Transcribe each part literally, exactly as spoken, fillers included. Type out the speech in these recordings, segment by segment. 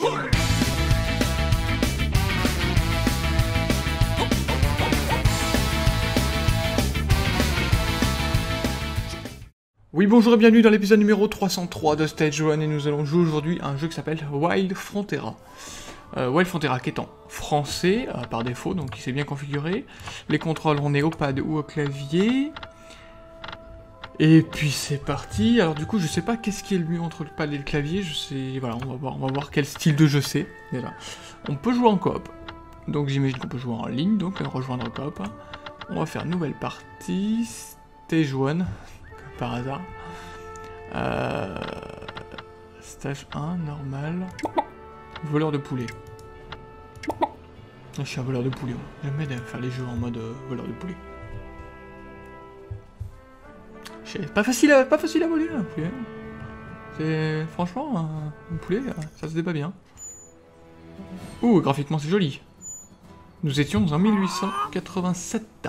Oui, bonjour et bienvenue dans l'épisode numéro trois cent trois de Stage un et nous allons jouer aujourd'hui à un jeu qui s'appelle Wild Frontera. Euh, Wild Frontera qui est en français euh, par défaut, donc il s'est bien configuré. Les contrôles on est au pad ou au clavier. Et puis c'est parti. Alors du coup je sais pas qu'est-ce qui est le mieux entre le pad et le clavier, je sais... Voilà, on va voir, on va voir quel style de jeu c'est déjà. On peut jouer en coop, donc j'imagine qu'on peut jouer en ligne, donc rejoindre coop. On va faire nouvelle partie, Stage un. Par hasard. Euh... Stage un, normal. Voleur de poulet. Je suis un voleur de poulet. J'aime bien faire les jeux en mode euh, voleur de poulet. C'est pas facile à, pas facile à voler un poulet. C'est franchement un, un poulet, ça se débat bien. Ouh, graphiquement c'est joli. Nous étions en mille huit cent quatre-vingt-sept.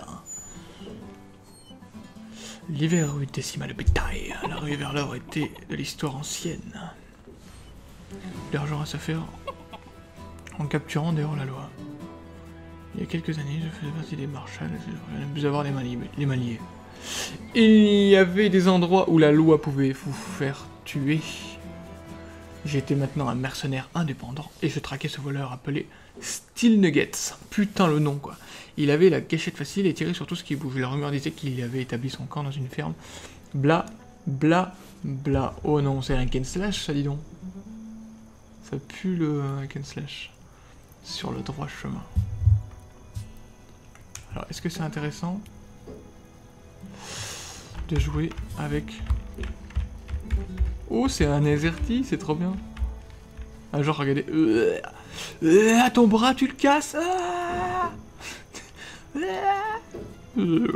L'hiver eut décima le bétail, l'arrivée vers l'or était de l'histoire ancienne. L'argent à se faire en capturant des hors-la-loi. Il y a quelques années, je faisais partie des marshals, je n'aime plus avoir les maniers. Les maniers. Il y avait des endroits où la loi pouvait vous faire tuer. J'étais maintenant un mercenaire indépendant et je traquais ce voleur appelé Steel Nuggets. Putain le nom quoi. Il avait la gâchette facile et tirait sur tout ce qui bouge. La rumeur disait qu'il avait établi son camp dans une ferme. Bla, bla, bla. Oh non, c'est un hack and slash ça dis donc. Ça pue le hack and slash. Sur le droit chemin. Alors est-ce que c'est intéressant de jouer avec... Oh, c'est un Azerty, c'est trop bien. Ah, genre, regardez. Euh, euh, ton bras, tu le casses. Ah euh,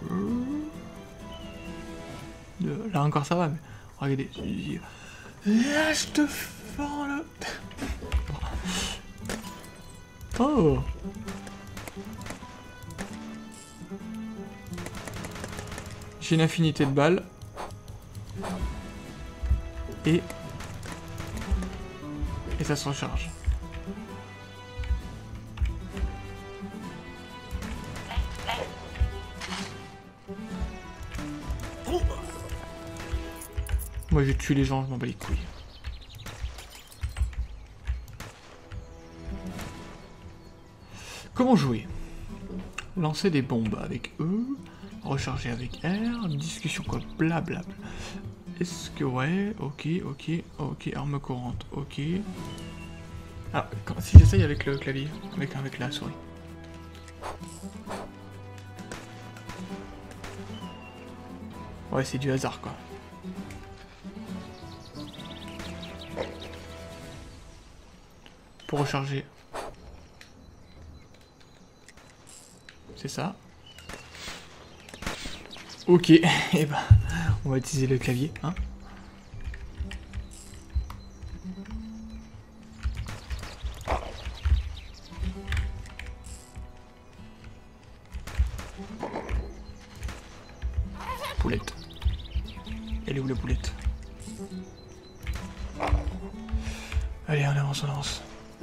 là encore, ça va, mais regardez. Ah, je te fends le. Oh. J'ai une infinité de balles. Et... Et ça se recharge. Moi je tue les gens, je m'en bats les couilles. Comment jouer? Lancer des bombes avec E, recharger avec R, discussion quoi, blablabla. Est-ce que ouais, ok, ok, ok, arme courante, ok. Ah, quand, si j'essaye avec le clavier, avec, avec la souris. Ouais, c'est du hasard quoi. Pour recharger. C'est ça. Ok, et eh ben, on va utiliser le clavier, hein. Poulette. Elle est où la poulette? Allez, on avance, on avance.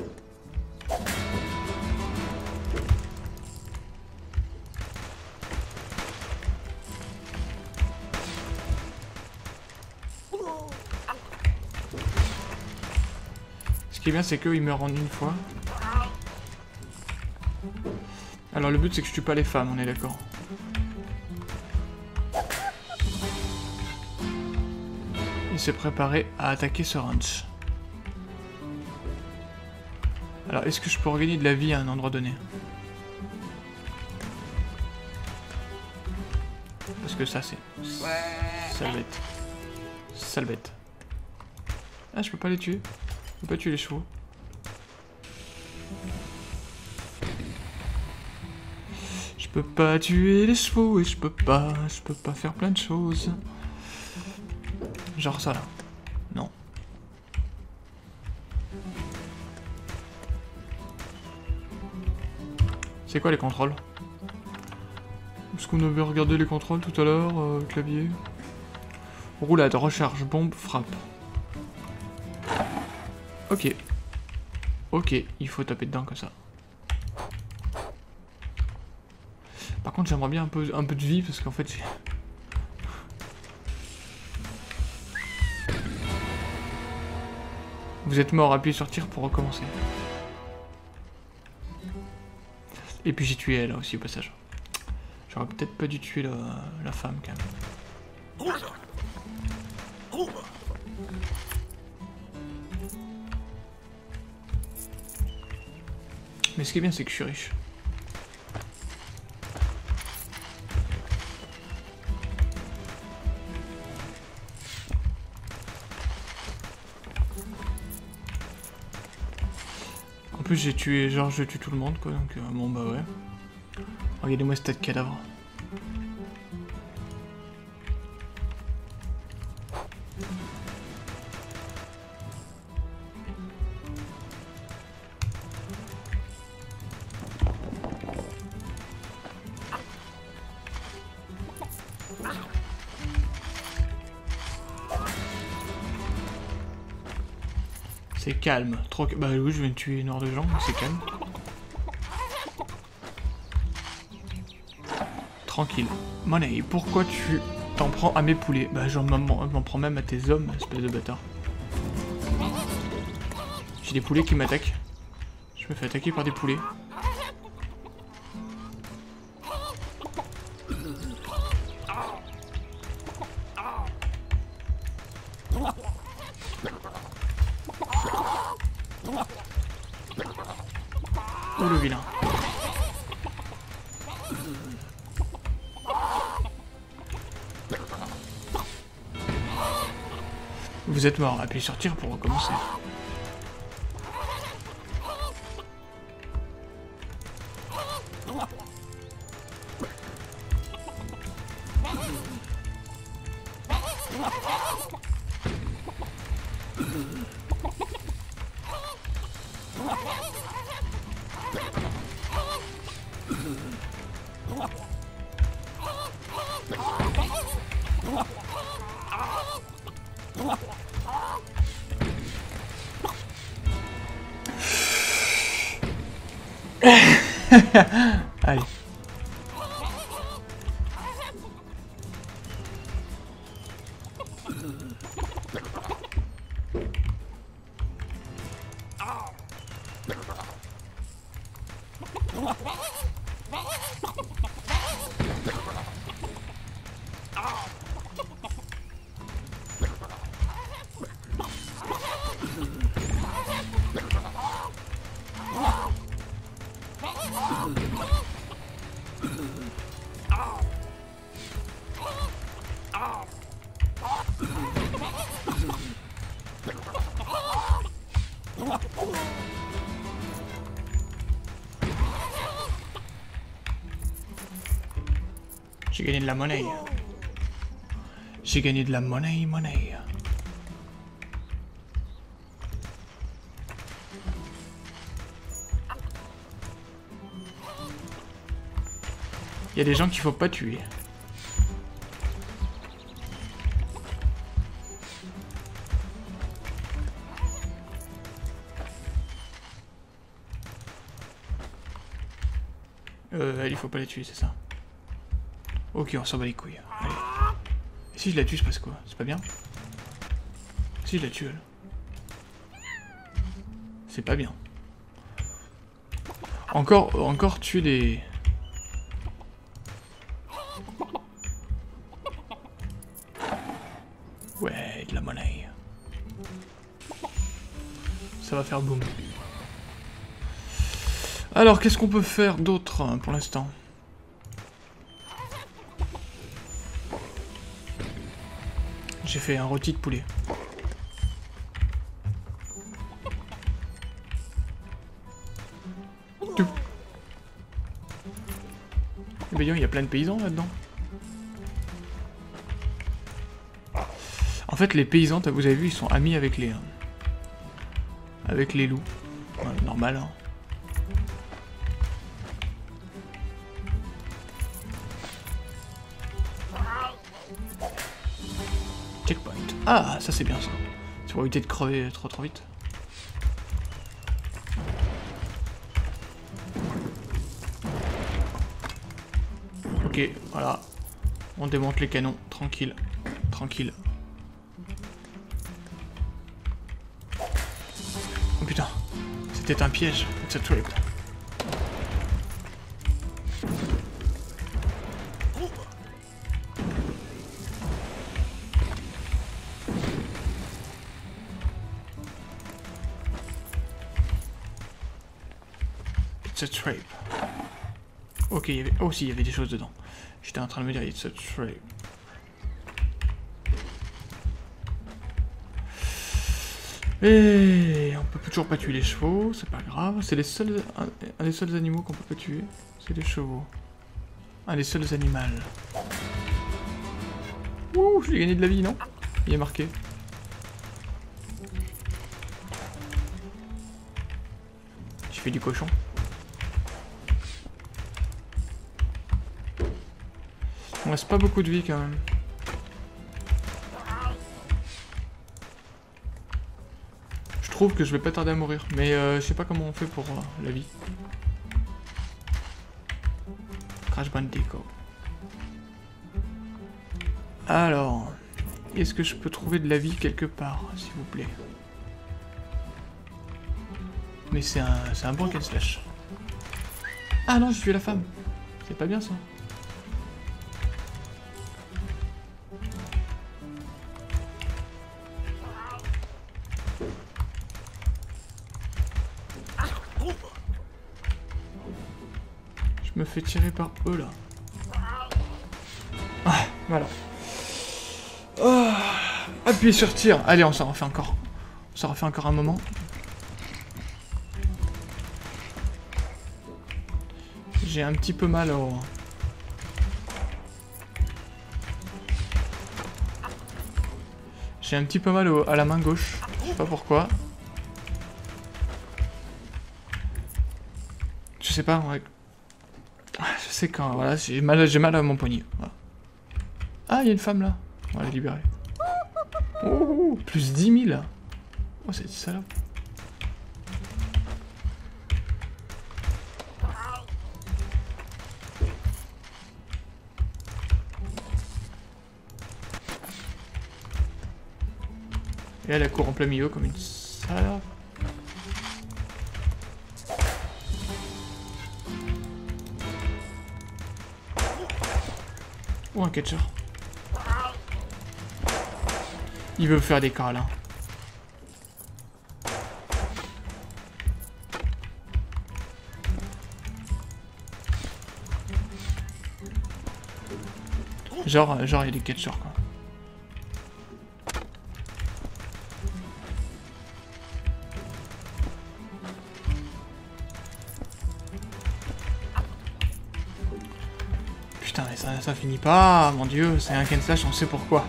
Ce qui est bien, c'est qu'eux, ils meurent en une fois. Alors, le but, c'est que je tue pas les femmes, on est d'accord. Il s'est préparé à attaquer ce ranch. Alors, est-ce que je peux regagner de la vie à un endroit donné? Parce que ça, c'est... Sale bête. Sale bête. Ah, je peux pas les tuer. Je peux pas tuer les chevaux. Je peux pas tuer les chevaux et je peux pas... Je peux pas faire plein de choses. Genre ça, là. Non. C'est quoi les contrôles? Est-ce qu'on avait regardé les contrôles tout à l'heure, euh, clavier? Roulade, recharge, bombe, frappe. Ok. Ok, il faut taper dedans comme ça. Par contre, j'aimerais bien un peu, un peu de vie parce qu'en fait, j'ai... Vous êtes mort, appuyez sur tir pour recommencer. Et puis j'ai tué elle aussi au passage. J'aurais peut-être pas dû tuer la, la femme quand même. Mais ce qui est bien, c'est que je suis riche. En plus, j'ai tué, genre, je tue tout le monde, quoi, donc euh, bon, bah ouais. Regardez-moi ce tas de cadavres. C'est calme, trop... Bah oui, je viens de tuer une heure de gens, mais c'est calme. Tranquille. Money, pourquoi tu t'en prends à mes poulets? Bah j'en m'en prends même à tes hommes, espèce de bâtard. J'ai des poulets qui m'attaquent. Je me fais attaquer par des poulets. Oh le vilain. Vous êtes mort, appuyez sur tir pour recommencer. Allez. J'ai gagné de la monnaie. J'ai gagné de la monnaie, monnaie. Il y a des gens qu'il faut pas tuer. Euh, il faut pas les tuer, c'est ça. Ok, on s'en bat les couilles. Allez. Et si je la tue, c'est passe quoi? C'est pas bien? Si je la tue, elle. C'est pas bien. Encore, encore tuer les... Ouais, de la monnaie. Ça va faire boum. Alors, qu'est-ce qu'on peut faire d'autre hein, pour l'instant? J'ai fait un rôti de poulet. Tout. Eh ben, il y a plein de paysans là-dedans. En fait, les paysans, vous avez vu, ils sont amis avec les... avec les loups. Ouais, normal, hein. Checkpoint. Ah, ça c'est bien ça. C'est pour éviter de crever trop trop vite. Ok, voilà. On démonte les canons, tranquille. Tranquille. Oh putain, c'était un piège, it's a trap. It's a trap. Ok, il y avait... Oh si, il y avait des choses dedans. J'étais en train de me dire it's a trap. Et on peut toujours pas tuer les chevaux, c'est pas grave. C'est les seuls, un, un des seuls animaux qu'on peut pas tuer, c'est les chevaux. Un des seuls animaux. Ouh, j'ai gagné de la vie, non? Il est marqué. Je fais du cochon. On reste pas beaucoup de vie quand même. Je trouve que je vais pas tarder à mourir, mais euh, je sais pas comment on fait pour euh, la vie. Crash Bandicoot. Alors, est-ce que je peux trouver de la vie quelque part, s'il vous plaît? Mais c'est un, c'est un bon hack and slash. Ah non, je suis la femme. C'est pas bien ça. Je me fais tirer par eux là. Ah, voilà. Oh, appuyez sur tir. Allez, on s'en refait encore. On s'en refait encore un moment. J'ai un petit peu mal au... J'ai un petit peu mal au... à la main gauche. Je sais pas pourquoi. Je sais pas, ouais. Je sais quand, voilà, j'ai mal, j'ai mal à mon poignet. Voilà. Ah, il y a une femme là. On va la libérer. Oh, plus dix mille. Oh, c'est salope. Et elle, elle court en plein milieu comme une salope. Oh, un catcher. Il veut faire des câlins. Genre, genre il y a des catchers quoi. Putain, mais ça, ça finit pas, mon dieu, c'est un hack and slash, on sait pourquoi.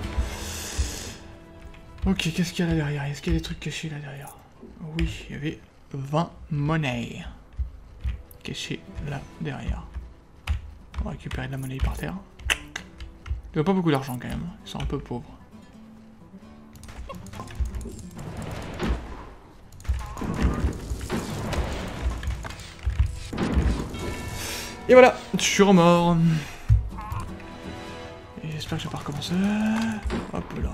Ok, qu'est-ce qu'il y a là derrière? Est-ce qu'il y a des trucs cachés là derrière? Oui, il y avait vingt monnaies cachées là derrière. On va récupérer de la monnaie par terre. Ils n'ont pas beaucoup d'argent quand même, ils sont un peu pauvres. Et voilà, je suis remort. Et j'espère que je vais pas recommencer. Hop là.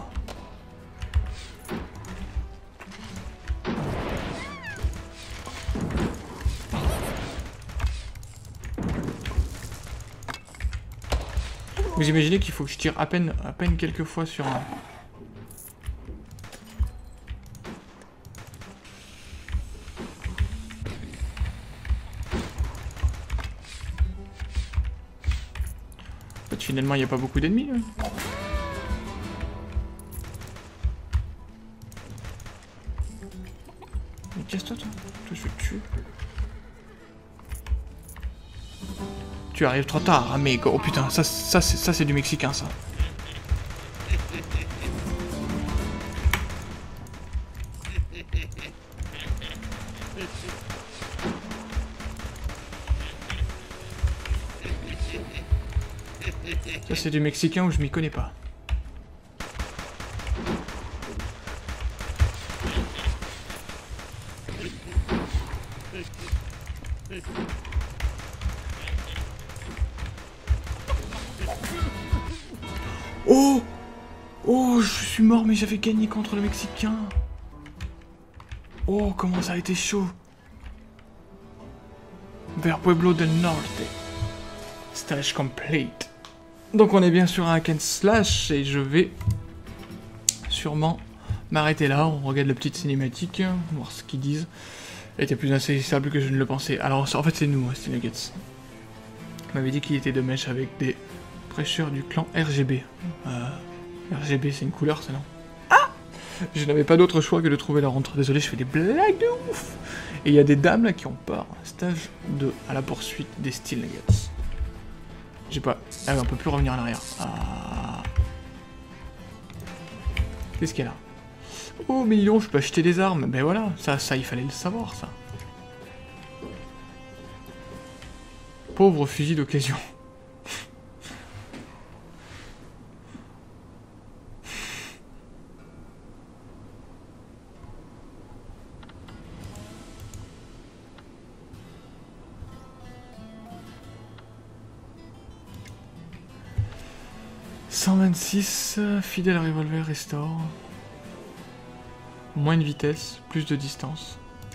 Vous imaginez qu'il faut que je tire à peine, à peine quelques fois sur un... En fait, finalement, il n'y a pas beaucoup d'ennemis. Mais casse-toi, toi. Toi, je vais te tuer. Tu arrives trop tard, amigo. Oh putain, ça, ça, ça c'est du mexicain, ça. Ça c'est du mexicain où je m'y connais pas. suis mort, mais j'avais gagné contre le Mexicain. Oh, comment ça a été chaud. Vers Pueblo del Norte. Stage complete. Donc on est bien sur un hack and slash et je vais sûrement m'arrêter là. On regarde la petite cinématique, voir ce qu'ils disent. Elle était plus insaisissable que je ne le pensais. Alors en fait c'est nous, hein, c'est Nuggets. Il m'avait dit qu'il était de mèche avec des prêcheurs du clan R G B. Euh, R G B c'est une couleur ça non? Ah! Je n'avais pas d'autre choix que de trouver leur rentrée. Désolé, je fais des blagues de ouf. Et il y a des dames là qui ont peur. Stage deux, à la poursuite des Steel Nuggets. J'ai pas... Ah oui, on peut plus revenir en arrière. Ah. Qu'est-ce qu'il y a là? Oh million, je peux acheter des armes. Ben voilà, ça, ça, il fallait le savoir, ça. Pauvre fusil d'occasion. cent vingt-six, fidèle revolver restore. Moins de vitesse, plus de distance.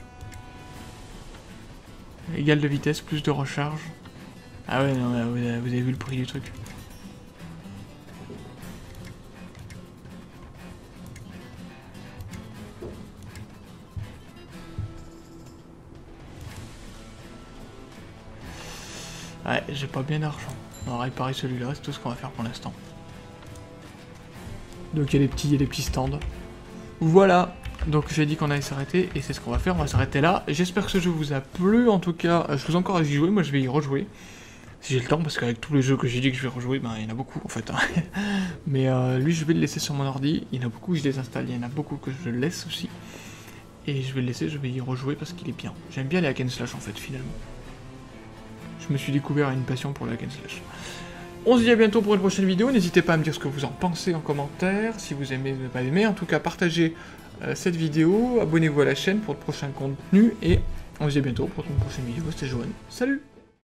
Égal de vitesse, plus de recharge. Ah ouais, non, vous avez, vous avez vu le prix du truc. Ouais, j'ai pas bien d'argent. On va réparer celui-là, c'est tout ce qu'on va faire pour l'instant. Donc il y a des petits, il y a des petits stands. Voilà. Donc j'ai dit qu'on allait s'arrêter et c'est ce qu'on va faire, on va s'arrêter là. J'espère que ce jeu vous a plu, en tout cas, je vous encourage à y jouer, moi je vais y rejouer. Si j'ai le temps, parce qu'avec tous les jeux que j'ai dit que je vais rejouer, ben il y en a beaucoup en fait. Hein. Mais euh, lui je vais le laisser sur mon ordi, il y en a beaucoup que je les installe, il y en a beaucoup que je laisse aussi. Et je vais le laisser, je vais y rejouer parce qu'il est bien. J'aime bien les hack and slash en fait finalement. Je me suis découvert une passion pour le hack and slash. On se dit à bientôt pour une prochaine vidéo, n'hésitez pas à me dire ce que vous en pensez en commentaire, si vous aimez ou pas aimé, en tout cas partagez euh, cette vidéo, abonnez-vous à la chaîne pour de prochains contenus, et on se dit à bientôt pour une prochaine vidéo, c'était Johan, salut!